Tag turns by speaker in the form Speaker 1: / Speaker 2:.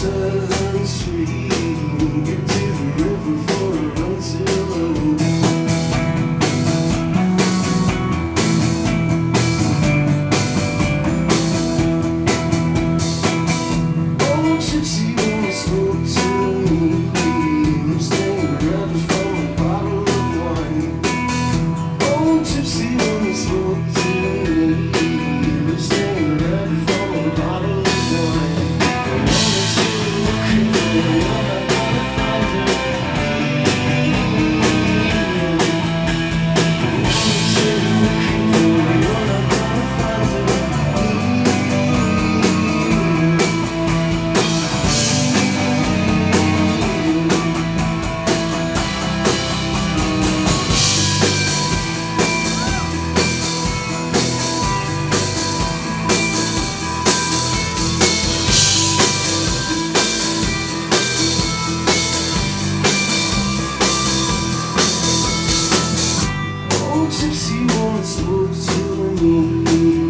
Speaker 1: Southern Street, get to the river for a run till low. Oh, gypsy woman spoke to me, I'm staying rather from a bottle of wine. Oh, gypsy woman spoke to me, I'm staying rather from a bottle of wine. Gypsy woman spoke to me.